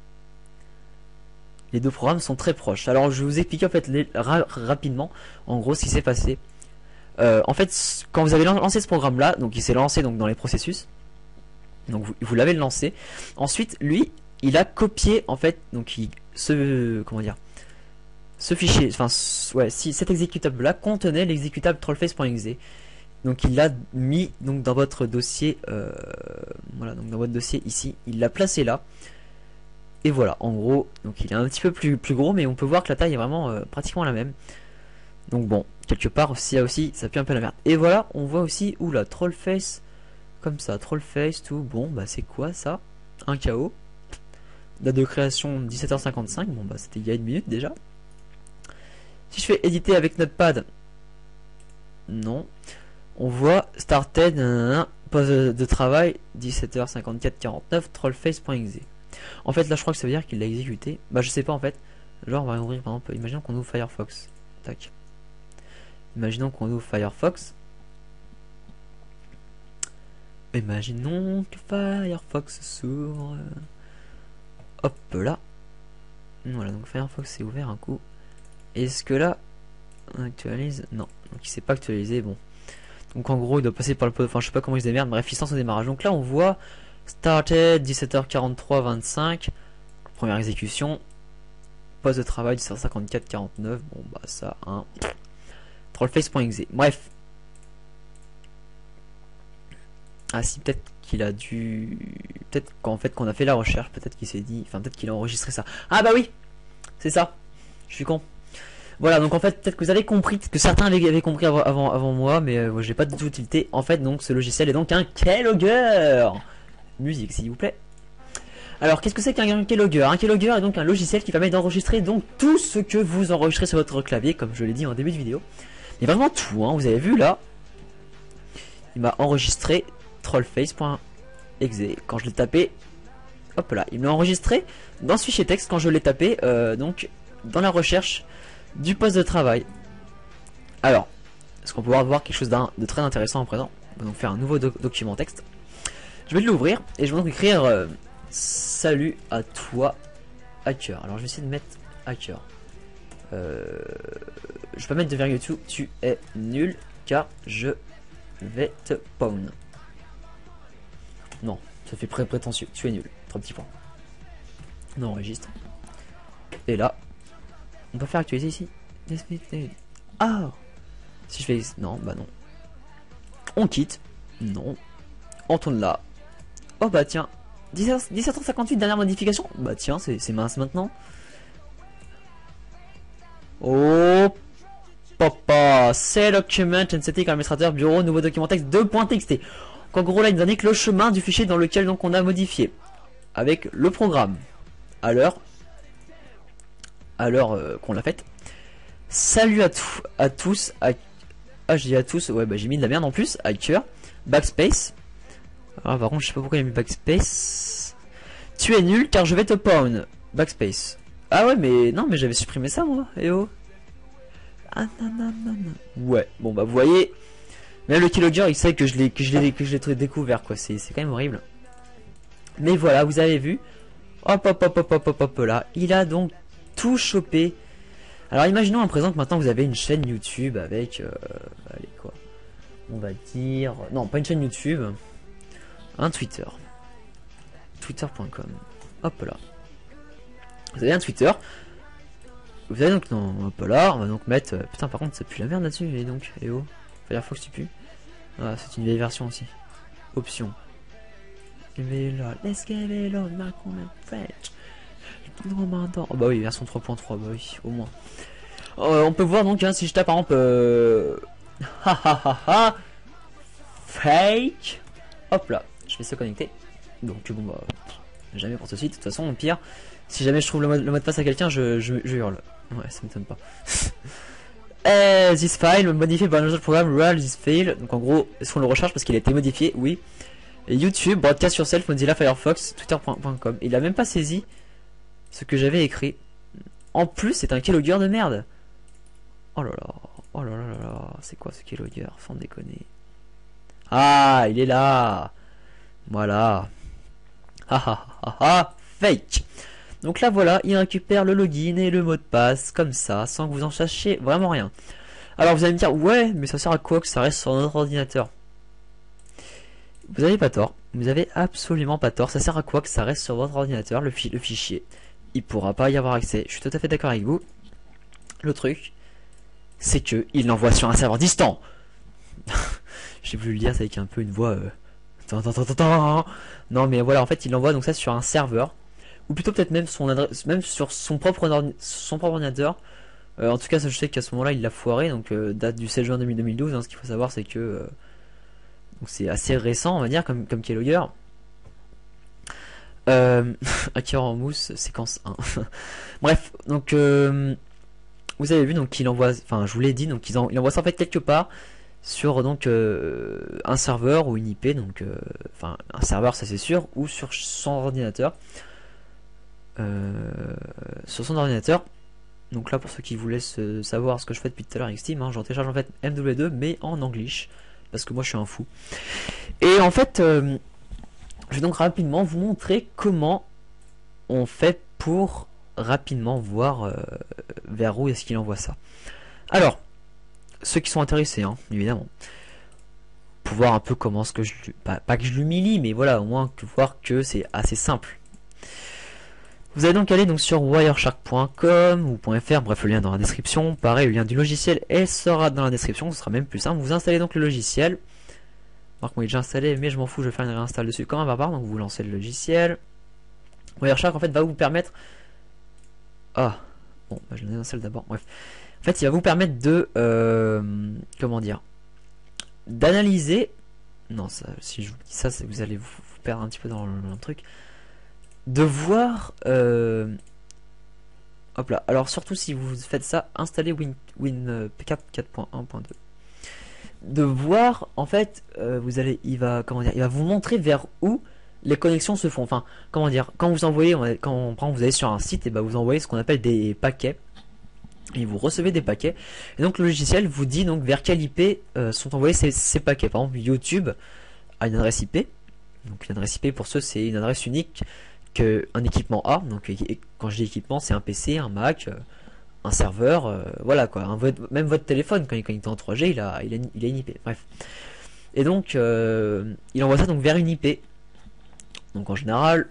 Les deux programmes sont très proches. Alors je vais vous expliquer en fait rapidement en gros ce qui s'est passé. En fait, quand vous avez lancé ce programme là, donc il s'est lancé donc dans les processus. Donc vous l'avez lancé. Ensuite, lui, il a copié en fait donc ce fichier, enfin ouais, si cet exécutable là contenait l'exécutable trollface.exe. Donc il l'a mis donc dans votre dossier, voilà, donc dans votre dossier ici, il l'a placé là. Et voilà, en gros, donc il est un petit peu plus gros, mais on peut voir que la taille est vraiment pratiquement la même. Donc bon, quelque part aussi, ça pue un peu la merde. Et voilà, on voit aussi, oula, Trollface, comme ça, Trollface, tout, bon, bah c'est quoi ça? Un KO. Date de création 17h55, bon bah c'était il y a une minute déjà. Si je fais éditer avec Notepad, non. On voit started, poste de travail, 17h54-49, trollface.exe. En fait, là, je crois que ça veut dire qu'il l'a exécuté. Bah, je sais pas en fait. Genre, on va ouvrir par exemple. Imaginons qu'on ouvre Firefox. Tac. Imaginons qu'on ouvre Firefox. Imaginons que Firefox s'ouvre. Hop là. Voilà, donc Firefox est ouvert un coup. Est-ce que là, on actualise? Non. Donc il s'est pas actualisé. Bon. Donc en gros, il doit passer par le pot. Enfin, je sais pas comment il se démerde. Bref, il se lance au démarrage. Donc là, on voit started 17h43 25. Première exécution. Poste de travail 17h54 49. Bon bah ça, hein. Trollface.exe. Bref. Ah si, peut-être qu'il a dû. Peut-être qu'en fait qu'on a fait la recherche, peut-être qu'il s'est dit. Enfin, peut-être qu'il a enregistré ça. Ah bah oui, c'est ça. Je suis con. Voilà, donc en fait, peut-être que vous avez compris, que certains avaient compris avant moi, mais j'ai pas du tout tilté. En fait, donc ce logiciel est donc un keylogger. Musique, s'il vous plaît. Alors, qu'est-ce que c'est qu'un keylogger? Un keylogger est donc un logiciel qui permet d'enregistrer donc tout ce que vous enregistrez sur votre clavier, comme je l'ai dit en début de vidéo. Mais vraiment tout, hein. Vous avez vu là, il m'a enregistré trollface.exe. Quand je l'ai tapé, hop là, il m'a enregistré dans ce fichier texte quand je l'ai tapé, donc dans la recherche du poste de travail. Alors, est-ce qu'on peut voir quelque chose de très intéressant en présent? On va donc faire un nouveau document texte. Je vais l'ouvrir et je vais donc écrire salut à toi hacker. Alors je vais essayer de mettre hacker. Je vais pas mettre de virgule tout. Tu es nul car je vais te pawn. Non, ça fait prétentieux. Tu es nul. 3 petits points. On enregistre. Et là, on peut faire actualiser ici. Ah, Si je fais... Non, bah non. On quitte. Non. On tourne là. Oh bah tiens. 17h58, dernière modification. Bah tiens, c'est mince maintenant. Oh papa. C'est document and setting administrateur bureau nouveau document texte 2.txt. Donc en gros là il nous indique le chemin du fichier dans lequel donc on a modifié. Avec le programme. À l'heure qu'on l'a faite. Salut à tous. Ah je dis à tous, ouais bah j'ai mis de la merde en plus. Hacker. Backspace. Ah par contre je sais pas pourquoi il a mis backspace. Tu es nul car je vais te pawn. Backspace. Ah ouais mais non mais j'avais supprimé ça moi. Eh oh. Ah non non non non. Ouais bon bah vous voyez. Même le keylogger il sait que je l'ai découvert quoi. C'est quand même horrible. Mais voilà vous avez vu. Hop hop hop hop hop hop hop là. Il a donc tout chopé. Alors imaginons à présent que maintenant vous avez une chaîne YouTube avec allez quoi. On va dire non pas une chaîne YouTube. Un Twitter. Twitter.com. Hop là. Vous avez un Twitter. Vous avez donc non hop là, on va donc mettre putain par contre ça pue la merde là-dessus et donc et oh. Faut dire Fox tu pues. Ah c'est une vieille version aussi. Option. Let's get it on Macron and French. Oh bah oui version 3.3 bah oui au moins. On peut voir donc hein, si je tape par exemple fake. Hop là, je vais se connecter. Donc bon bah jamais pour tout de suite. De toute façon au pire, si jamais je trouve le mot de passe à quelqu'un, je hurle. Ouais ça m'étonne pas. This file modifié par un autre programme run this file. Donc en gros est-ce qu'on le recharge parce qu'il a été modifié? Oui. Et YouTube, broadcast yourself, Mozilla Firefox, twitter.com. Il a même pas saisi ce que j'avais écrit. En plus c'est un keylogger de merde. Oh là là, oh là là là là, c'est quoi ce keylogger, sans déconner. Ah, il est là. Voilà. Ah ah ah ah, fake. Donc là voilà, il récupère le login et le mot de passe, comme ça, sans que vous en sachiez vraiment rien. Alors vous allez me dire, ouais, mais ça sert à quoi que ça reste sur notre ordinateur? Vous avez pas tort, vous avez absolument pas tort, ça sert à quoi que ça reste sur votre ordinateur, le fichier. Il pourra pas y avoir accès, je suis tout à fait d'accord avec vous. Le truc, c'est que il l'envoie sur un serveur distant. J'ai voulu le dire avec un peu une voix non mais voilà en fait il envoie donc ça sur un serveur ou plutôt peut-être même son adresse même sur son propre ordinateur. En tout cas je sais qu'à ce moment-là il l'a foiré donc date du 16 juin 2012 hein, ce qu'il faut savoir c'est que donc c'est assez récent on va dire comme keylogger. Hacker en mousse séquence 1. Bref donc vous avez vu donc il envoie enfin je vous l'ai dit donc il envoie ça en fait quelque part sur donc un serveur ou une IP donc enfin un serveur ça c'est sûr ou sur son ordinateur donc là pour ceux qui voulaient savoir ce que je fais depuis tout à l'heure avec Steam hein, j'en télécharge en fait MW2 mais en anglais parce que moi je suis un fou et en fait je vais donc rapidement vous montrer comment on fait pour rapidement voir vers où est-ce qu'il envoie ça. Alors ceux qui sont intéressés hein, évidemment pour voir un peu comment ce que je pas que je l'humilie mais voilà au moins voir que c'est assez simple. Vous allez donc aller donc sur wireshark.com ou .fr, bref le lien dans la description, pareil le lien du logiciel elle sera dans la description, ce sera même plus simple. Vous installez donc le logiciel, alors qu'on est déjà installé mais je m'en fous, je vais faire une réinstall dessus comme un barbare, donc vous lancez le logiciel. Wireshark en fait va vous permettre bon bah, je le désinstalle d'abord, bref. En fait, il va vous permettre de comment dire d'analyser. Non, ça, si je vous dis ça, vous allez vous perdre un petit peu dans le truc. De voir. Hop là. Alors surtout si vous faites ça, installez Win 4.1.2. De voir en fait, vous allez, il va vous montrer vers où les connexions se font. Enfin, comment dire, quand vous envoyez, quand vous allez sur un site, et ben vous envoyez ce qu'on appelle des paquets. Et vous recevez des paquets et donc le logiciel vous dit donc vers quelle IP sont envoyés ces paquets. Par exemple YouTube a une adresse IP, donc une adresse IP pour ceux c'est une adresse unique qu'un équipement a, donc quand je dis équipement c'est un PC, un Mac, un serveur, voilà quoi, même votre téléphone quand il est connecté en 3G il a une IP, bref. Et donc il envoie ça donc vers une IP, donc en général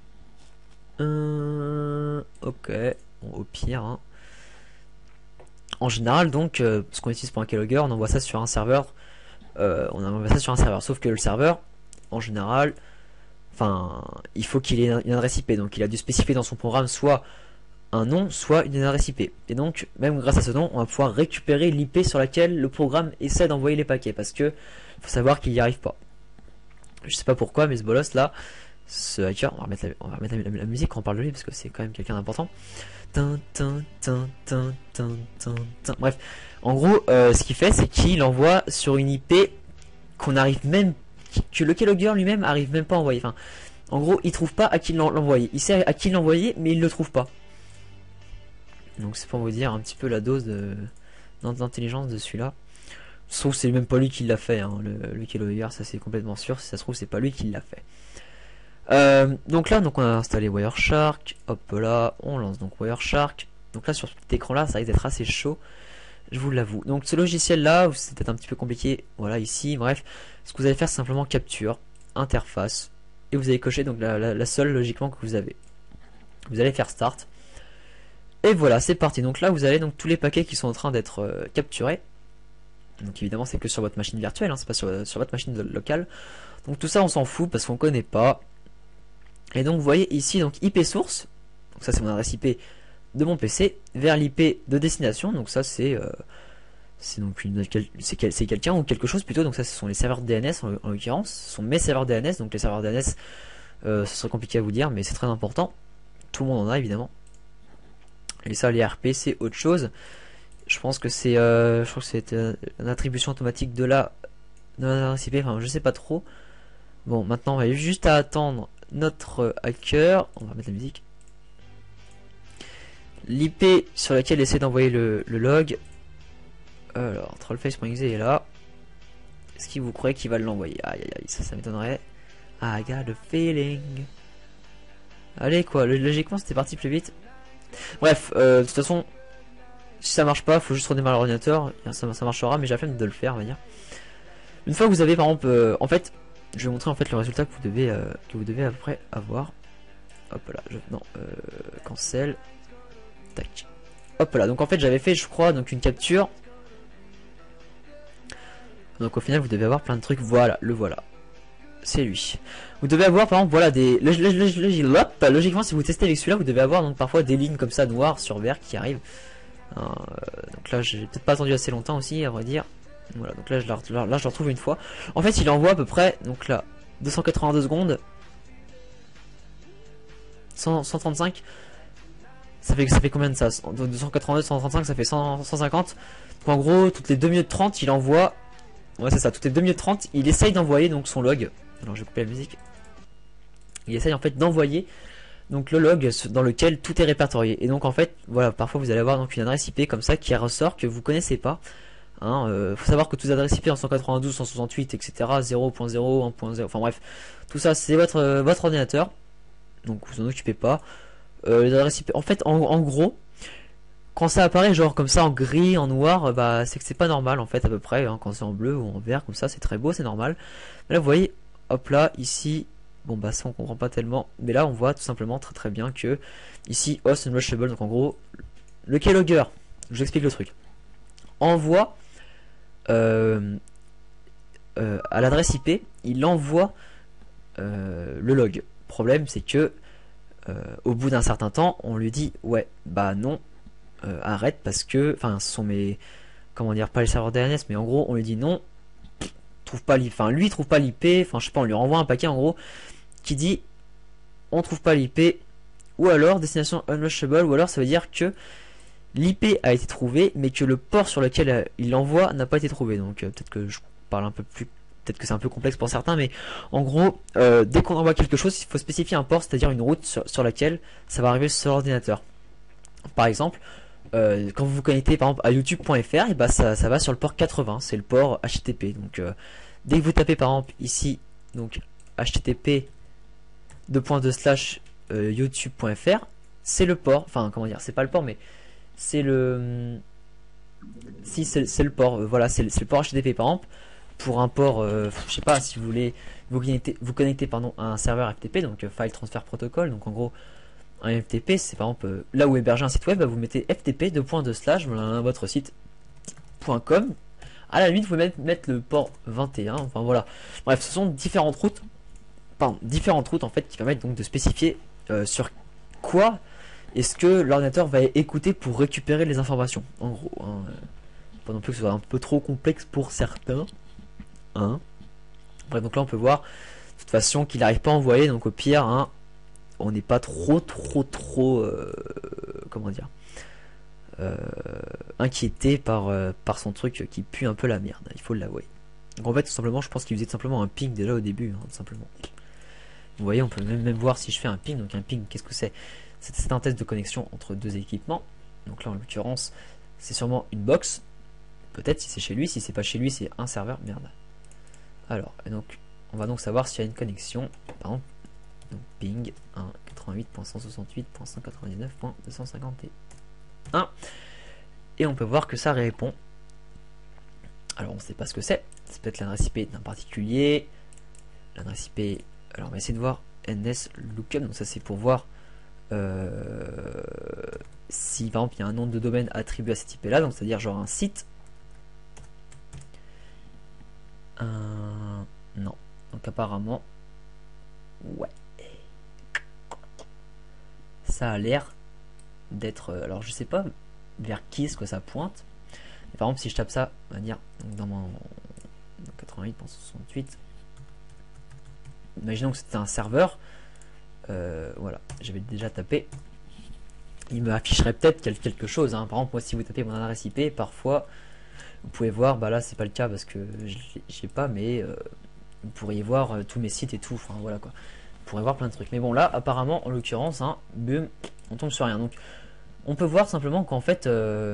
ok, bon, au pire hein. En général, donc, ce qu'on utilise pour un keylogger, on envoie ça sur un serveur. Sauf que le serveur, en général, enfin, il faut qu'il ait une adresse IP. Donc, il a dû spécifier dans son programme soit un nom, soit une adresse IP. Et donc, même grâce à ce nom, on va pouvoir récupérer l'IP sur laquelle le programme essaie d'envoyer les paquets. Parce que faut savoir qu'il n'y arrive pas. Je sais pas pourquoi, mais ce bolos là, ce hacker, on va mettre la musique quand on parle de lui parce que c'est quand même quelqu'un d'important. Bref, en gros, ce qu'il fait, c'est qu'il envoie sur une IP qu'on arrive même, que le keylogger lui-même arrive même pas à envoyer. Enfin, en gros, il trouve pas à qui l'envoyer. Il sait à qui l'envoyer, mais il le trouve pas. Donc c'est pour vous dire un petit peu la dose d'intelligence de celui-là. Sauf c'est même pas lui qui l'a fait, hein, le keylogger, ça c'est complètement sûr. Si ça se trouve, c'est pas lui qui l'a fait. Donc là, donc on a installé Wireshark. Hop là, on lance donc Wireshark. Donc là, sur cet écran-là, ça risque d'être assez chaud. Je vous l'avoue. Donc ce logiciel-là, c'est peut-être un petit peu compliqué. Voilà, ici, bref. Ce que vous allez faire, c'est simplement capture, interface. Et vous allez cocher donc la seule, logiquement, que vous avez. Vous allez faire Start. Et voilà, c'est parti. Donc là, vous avez donc tous les paquets qui sont en train d'être capturés. Donc évidemment, c'est que sur votre machine virtuelle, hein, c'est pas sur votre machine locale. Donc tout ça, on s'en fout parce qu'on connaît pas. Et donc vous voyez ici donc IP source, donc ça c'est mon adresse IP de mon PC, vers l'IP de destination, donc ça c'est donc c'est quelqu'un ou quelque chose plutôt, donc ça ce sont les serveurs DNS en l'occurrence, ce sont mes serveurs DNS, donc les serveurs DNS ce serait compliqué à vous dire mais c'est très important, tout le monde en a évidemment. Et ça les RP c'est autre chose, je pense que c'est une attribution automatique de l'adresse IP, enfin je sais pas trop. Bon maintenant on va juste à attendre notre hacker, on va mettre la musique, l'IP sur laquelle essaie d'envoyer le log. Alors trollface.exe est là. Est-ce qu'il vous croyez qu'il va l'envoyer? Aïe aïe aïe, ça m'étonnerait. I got a feeling. Allez quoi, logiquement c'était parti plus vite. Bref, de toute façon, si ça marche pas, faut juste redémarrer l'ordinateur, ça marchera, mais j'ai la flemme de le faire on va dire. Une fois que vous avez par exemple, en fait, je vais montrer en fait le résultat que vous devez à peu près avoir. Hop là, cancel. Tac. Hop là, donc en fait j'avais fait je crois donc une capture. Donc au final vous devez avoir plein de trucs, voilà, le voilà. C'est lui. Vous devez avoir par exemple voilà des. Logiquement si vous testez avec celui-là, vous devez avoir donc parfois des lignes comme ça noires sur vert qui arrivent. Donc là j'ai peut-être pas attendu assez longtemps aussi à vrai dire. Voilà, donc là je le retrouve une fois. En fait il envoie à peu près, donc là, 282 secondes. 135. Ça fait combien de ça? 282, 135, ça fait 150. Donc en gros, toutes les 2 minutes 30, il envoie. Ouais, c'est ça, toutes les 2 minutes 30, il essaye d'envoyer donc son log. Alors je vais couper la musique. Il essaye en fait d'envoyer donc le log dans lequel tout est répertorié. Et donc en fait, voilà, parfois vous allez avoir donc une adresse IP comme ça qui ressort que vous connaissez pas. Faut savoir que toutes les adresses IP en 192, 168, etc. 0.0, 1.0, enfin bref, tout ça c'est votre ordinateur. Donc vous en occupez pas. Les adresses IP, en fait, en gros, quand ça apparaît genre comme ça en gris, en noir, bah c'est que c'est pas normal en fait à peu près. Quand c'est en bleu ou en vert comme ça, c'est très beau, c'est normal. Mais là vous voyez, hop là, ici, bon bah ça on comprend pas tellement, mais là on voit tout simplement très bien que ici host unrushable, donc en gros le keylogger, je vous explique le truc, envoie à l'adresse IP, il envoie le log. Problème c'est que au bout d'un certain temps, on lui dit ouais, bah non, arrête parce que, enfin, ce sont mes, comment dire, pas les serveurs DNS, mais en gros, on lui dit non, trouve pas l'IP, enfin, lui trouve pas l'IP, enfin, je sais pas, on lui renvoie un paquet en gros qui dit on trouve pas l'IP, ou alors destination unrushable, ou alors ça veut dire que l'IP a été trouvé, mais que le port sur lequel il l'envoie n'a pas été trouvé. Donc peut-être que je parle un peu plus. Peut-être que c'est un peu complexe pour certains, mais en gros, dès qu'on envoie quelque chose, il faut spécifier un port, c'est-à-dire une route sur laquelle ça va arriver sur l'ordinateur. Par exemple, quand vous vous connectez par exemple à youtube.fr, et bah ça va sur le port 80, c'est le port HTTP. Donc dès que vous tapez par exemple ici, donc HTTP youtube.fr, c'est le port, enfin comment dire, c'est pas le port, mais c'est le, si c'est le port, voilà, c'est le port HTTP par exemple. Pour un port, je sais pas, si vous voulez vous connecter pardon, à un serveur FTP, donc File Transfer Protocol, donc en gros un FTP, c'est par exemple là où héberger un site web, bah, vous mettez FTP votre site.com. À la limite, vous pouvez mettre le port 21. Enfin voilà. Bref, ce sont différentes routes. Pardon, différentes routes en fait qui permettent donc de spécifier sur quoi est-ce que l'ordinateur va écouter pour récupérer les informations. En gros, hein, pas non plus que ce soit un peu trop complexe pour certains. Hein. Bref, donc là on peut voir de toute façon qu'il n'arrive pas à envoyer, donc au pire, hein, on n'est pas trop comment dire, inquiété par son truc qui pue un peu la merde, il faut l'avouer. Donc en fait tout simplement je pense qu'il faisait tout simplement un ping déjà au début, hein, tout simplement. Vous voyez, on peut même voir si je fais un ping. Donc un ping, qu'est-ce que c'est? C'est un test de connexion entre deux équipements. Donc là en l'occurrence c'est sûrement une box, peut-être si c'est chez lui. Si c'est pas chez lui, c'est un serveur. Merde. Alors, et donc on va donc savoir s'il y a une connexion. Par exemple, donc ping 188.168.199.251. Et on peut voir que ça répond. Alors on ne sait pas ce que c'est. C'est peut-être l'adresse IP d'un particulier. L'adresse IP. Alors on va essayer de voir NS Lookup. Donc ça c'est pour voir si par exemple il y a un nom de domaine attribué à cette IP là. Donc c'est à dire genre un site. Non. Donc apparemment. Ouais. Ça a l'air d'être. Alors je sais pas vers qui est-ce que ça pointe. Et par exemple si je tape ça, on va dire donc dans mon 88.68. Imaginons que c'était un serveur. Voilà, j'avais déjà tapé. Il me afficherait peut-être quelque chose. Hein. Par exemple, moi, si vous tapez mon adresse IP, parfois, vous pouvez voir. Bah là, c'est pas le cas parce que je sais pas, mais vous pourriez voir tous mes sites et tout. Enfin, voilà quoi. Vous pourrez voir plein de trucs. Mais bon, là, apparemment, en l'occurrence, hein, boum, on tombe sur rien. Donc, on peut voir simplement qu'en fait,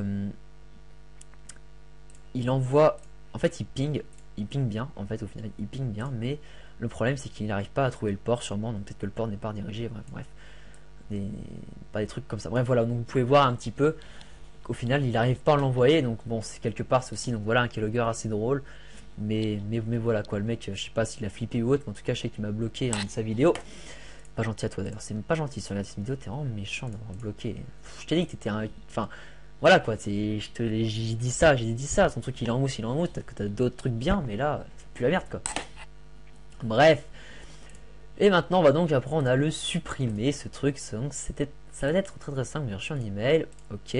il envoie. En fait, il ping bien. En fait, au final, il ping bien, mais le problème c'est qu'il n'arrive pas à trouver le port sûrement, donc peut-être que le port n'est pas redirigé, bref. Pas des trucs comme ça. Bref voilà, donc vous pouvez voir un petit peu qu'au final il n'arrive pas à l'envoyer, donc bon c'est quelque part ceci, donc voilà un keylogger assez drôle. Mais voilà quoi, le mec, je sais pas s'il a flippé ou autre, mais en tout cas je sais qu'il m'a bloqué de sa vidéo. Pas gentil à toi d'ailleurs, c'est pas gentil sur la vidéo, t'es vraiment méchant d'avoir bloqué. Je t'ai dit que t'étais un. Enfin voilà quoi, j'ai dit ça, ton truc il est en mousse, que t'as d'autres trucs bien, mais là, c'est plus la merde quoi. Bref. Et maintenant, on va donc apprendre à le supprimer, ce truc. Donc, ça va être très simple. J'ai reçu un email. Ok.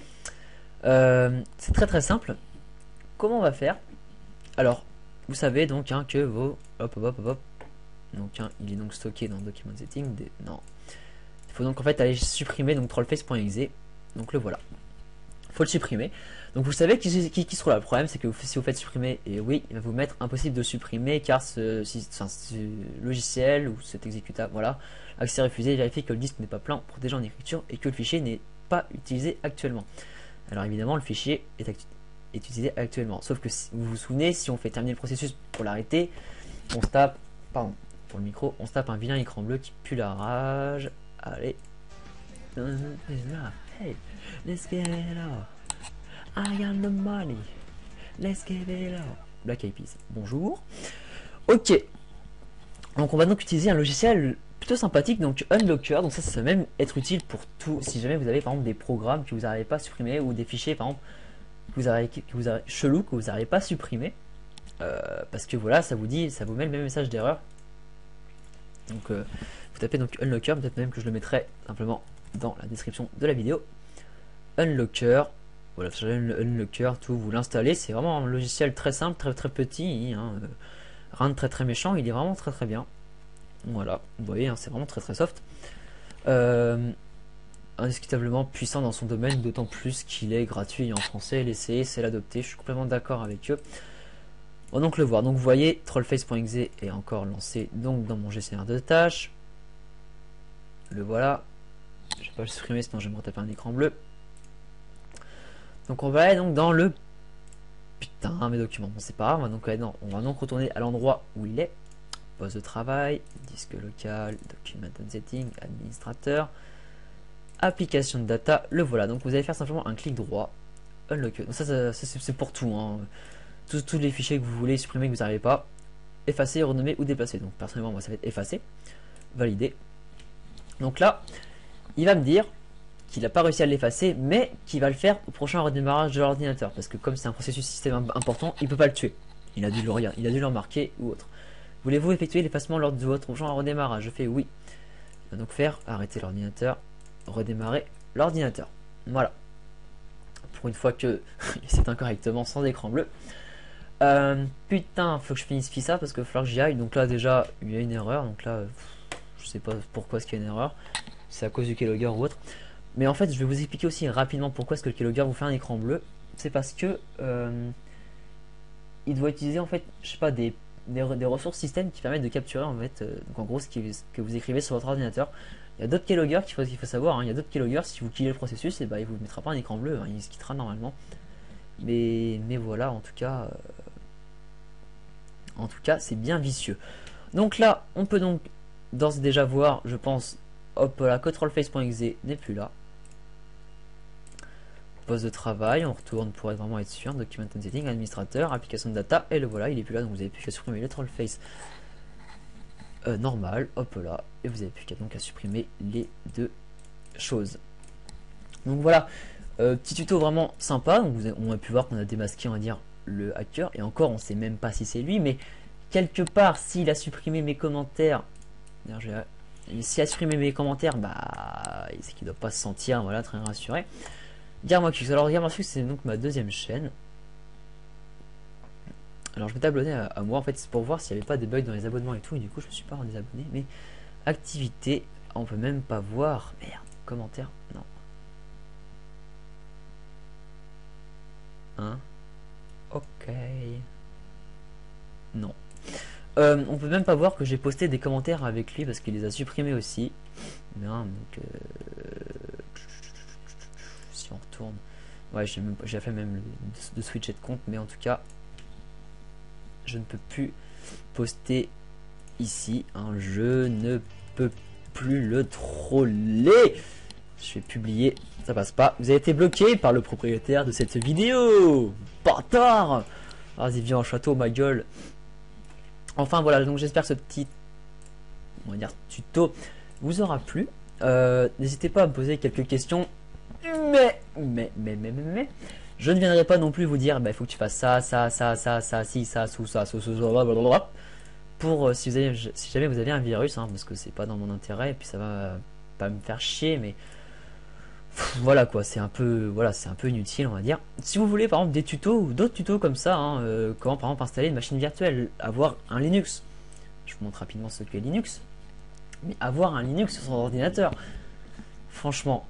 C'est très simple. Comment on va faire? Alors, vous savez donc hein, que vos... Hop. Donc, hein, il est donc stocké dans Document Setting. Non. Il faut donc en fait aller supprimer donc trollface.exe. Donc, le voilà. Il faut le supprimer. Donc vous savez qui se trouve là. Le problème c'est que si vous faites supprimer, et oui, il va vous mettre impossible de supprimer car ce logiciel ou cet exécutable, voilà, accès refusé, vérifie que le disque n'est pas plein pour déjà en écriture et que le fichier n'est pas utilisé actuellement. Alors évidemment le fichier est utilisé actuellement. Sauf que si vous vous souvenez, si on fait terminer le processus pour l'arrêter, on se tape, pardon, pour le micro, on se tape un vilain écran bleu qui pue la rage. Allez. Hey, let's get it out. I got the money. Let's get it out. Black Eyed Peas. Bonjour. Ok. Donc on va donc utiliser un logiciel plutôt sympathique, donc Unlocker. Donc ça va même être utile pour tout. Si jamais vous avez par exemple des programmes que vous n'arrivez pas à supprimer ou des fichiers par exemple chelou que vous n'arrivez pas à supprimer, parce que voilà, ça vous met le même message d'erreur. Donc vous tapez donc Unlocker, peut-être même que je le mettrai simplement dans la description de la vidéo. Unlocker. Voilà, vous avez le Unlocker, tout, vous l'installez, c'est vraiment un logiciel très simple, très petit, hein, rien de très méchant, il est vraiment très bien. Voilà, vous voyez, hein, c'est vraiment très soft. Indiscutablement puissant dans son domaine, d'autant plus qu'il est gratuit en français, l'essayer, c'est l'adopter, je suis complètement d'accord avec eux. On va donc le voir, donc vous voyez, trollface.exe est encore lancé donc dans mon gestionnaire de tâches. Le voilà, je vais pas le supprimer sinon je vais me retaper un écran bleu. Donc on va aller donc dans le putain mes documents. Bon c'est pas grave, on va donc retourner à l'endroit où il est. Poste de travail, disque local, document and setting, administrateur, application de data, le voilà. Donc vous allez faire simplement un clic droit, unlock. Donc ça c'est pour tout, hein. Tous les fichiers que vous voulez supprimer que vous n'arrivez pas, effacer, renommer ou déplacer. Donc personnellement moi ça va être effacer, valider. Donc là, il va me dire qu'il n'a pas réussi à l'effacer, mais qu'il va le faire au prochain redémarrage de l'ordinateur. Parce que comme c'est un processus système important, il peut pas le tuer. Il a dû le remarquer ou autre. Voulez-vous effectuer l'effacement lors de votre prochain redémarrage? Je fais oui. Il va donc faire arrêter l'ordinateur, redémarrer l'ordinateur. Voilà. Pour une fois que il s'éteint correctement sans écran bleu. Putain, faut que je finisse ça parce qu'il va falloir que j'y aille. Donc là déjà, il y a une erreur. Donc là, je sais pas pourquoi est-ce qu'il y a une erreur. C'est à cause du keylogger ou autre. Mais en fait, je vais vous expliquer aussi rapidement pourquoi est-ce que le keylogger vous fait un écran bleu. C'est parce que il doit utiliser en fait, je sais pas, des ressources système qui permettent de capturer en fait, donc en gros ce que vous écrivez sur votre ordinateur. Il y a d'autres keyloggers qu'il faut savoir, hein. Il y a d'autres keyloggers, si vous killez le processus, et bah, il vous mettra pas un écran bleu, hein, il se quittera normalement. Mais voilà, en tout cas, c'est bien vicieux. Donc là, on peut donc d'ores et déjà voir, je pense, hop là, controlface.exe n'est plus là. Poste de travail, on retourne pour vraiment être sûr, document and setting, administrateur, application de data, et le voilà, il est plus là, donc vous avez plus qu'à supprimer le trollface normal, hop là, et vous avez plus qu'à donc à supprimer les deux choses. Donc voilà, petit tuto vraiment sympa. Donc on a pu voir qu'on a démasqué, on va dire, le hacker, et encore on sait même pas si c'est lui, mais quelque part s'il a supprimé mes commentaires, s'il a supprimé mes commentaires, bah c'est qu'il doit pas se sentir, voilà, très rassuré. Garmoxux, alors Garmoxux c'est donc ma deuxième chaîne. Alors je m'étais abonné à moi, en fait c'est pour voir s'il n'y avait pas des bugs dans les abonnements et tout, et du coup je me suis pas désabonné. Mais activité, on peut même pas voir, merde, commentaire, non. Hein? Ok. Non. On peut même pas voir que j'ai posté des commentaires avec lui parce qu'il les a supprimés aussi. Bien, donc si on retourne, ouais, j'ai fait même de switcher de compte, mais en tout cas, je ne peux plus poster ici. Hein, je ne peux plus le troller. Je vais publier, ça passe pas. Vous avez été bloqué par le propriétaire de cette vidéo. Bâtard. Vas-y, viens au château, ma gueule. Enfin voilà, donc j'espère que ce petit, on va dire, tuto vous aura plu. N'hésitez pas à me poser quelques questions. Mais je ne viendrai pas non plus vous dire, bah, il faut que tu fasses ça, si, ça, sous ça, blablabla. Pour si jamais vous avez un virus, hein, parce que c'est pas dans mon intérêt, et puis ça va pas me faire chier, mais voilà quoi, c'est un peu inutile, on va dire. Si vous voulez par exemple des tutos ou d'autres tutos comme ça, hein, comment par exemple installer une machine virtuelle, avoir un Linux. Je vous montre rapidement ce qu'est Linux. Mais avoir un Linux sur son ordinateur, franchement.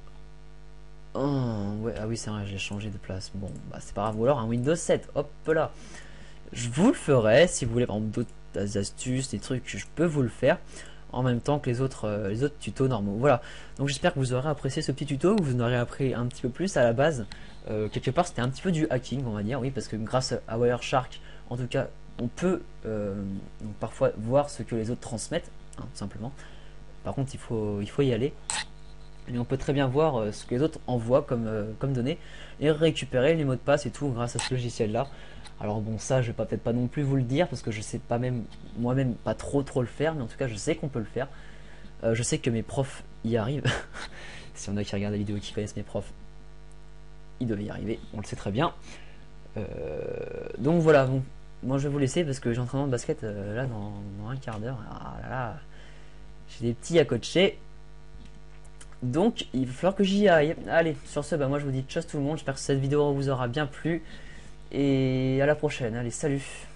Oh, ouais, ah oui, c'est vrai, j'ai changé de place. Bon, bah c'est pas grave. Ou alors un Windows 7, hop là. Je vous le ferai si vous voulez par exemple d'autres astuces, des trucs, je peux vous le faire en même temps que les autres tutos normaux. Voilà, donc j'espère que vous aurez apprécié ce petit tuto, que vous en aurez appris un petit peu plus à la base. Quelque part c'était un petit peu du hacking, on va dire, oui, parce que grâce à Wireshark, en tout cas, on peut donc parfois voir ce que les autres transmettent, hein, tout simplement. Par contre, il faut y aller. Et on peut très bien voir ce que les autres envoient comme données et récupérer les mots de passe et tout grâce à ce logiciel là. Alors bon, ça je vais peut-être pas non plus vous le dire parce que je sais pas même moi-même pas trop le faire, mais en tout cas je sais qu'on peut le faire. Je sais que mes profs y arrivent. Si on a qui regardent la vidéo qui connaissent mes profs, ils doivent y arriver, on le sait très bien. Donc voilà, bon, moi je vais vous laisser parce que j'ai entraînement de basket là dans un quart d'heure. Ah là là, j'ai des petits à coacher. Donc il va falloir que j'y aille. Allez, sur ce, bah, moi je vous dis ciao tout le monde. J'espère que cette vidéo vous aura bien plu. Et à la prochaine. Allez, salut!